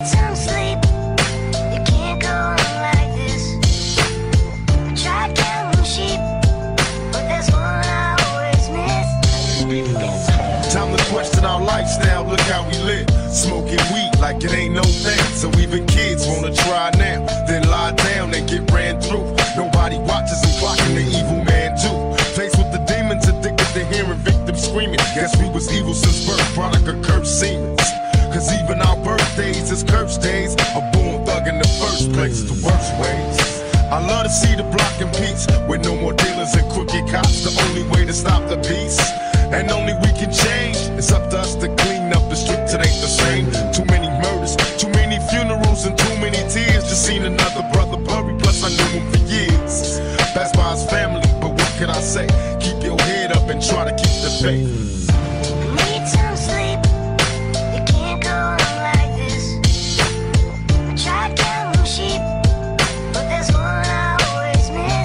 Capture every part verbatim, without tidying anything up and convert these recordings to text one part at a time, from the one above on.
Don't sleep, you can't go on like this. I tried counting sheep, but there's one I always miss. Time to question our lifestyle, look how we live. Smoking weed like it ain't no thing. So even kids wanna try now, then lie down and get ran through. Nobody watches and clocking the evil man too. Faced with the demons, addicted to hearing victims screaming. Guess we was evil since birth, product of cursed seemens. Cause even our birthdays is cursed days. A born thug in the first place, the worst ways. I love to see the block in peace, with no more dealers and crooked cops. The only way to stop the peace, and only we can change. It's up to us to clean up the streets, it ain't the same. Too many murders, too many funerals, and too many tears. Just seen another brother buried, plus I knew him for years. Passed by his family, but what can I say? Keep your head up and try to keep the faith. Need some sleep, you can't go on like this. I tried counting sheep, but there's one I always miss.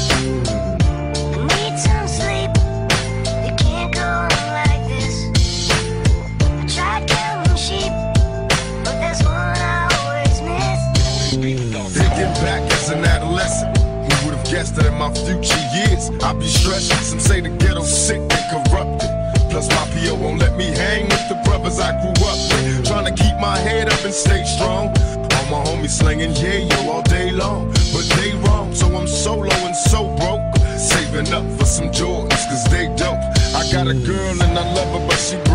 Need some sleep, you can't go on like this. I tried counting sheep, but there's one I always miss. Thinking back as an adolescent, who would have guessed that in my future years I'd be stressing. Some say the ghetto's sick and corrupted, plus my P O won't let me hang with the brothers I grew up with. Trying to keep my head up and stay strong. All my homies slinging yeah yo all day long, but they wrong, so I'm solo and so broke. Saving up for some Jordans, cause they dope. I got a girl and I love her, but she broke.